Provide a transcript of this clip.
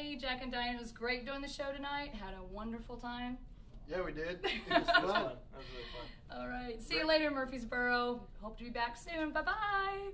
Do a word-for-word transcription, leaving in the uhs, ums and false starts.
everybody. Jack and Diane, it was great doing the show tonight. Had a wonderful time. Yeah, we did. It was That was fun. fun. That was really fun. All right. See you later, Murfreesboro. Hope to be back soon. Bye-bye.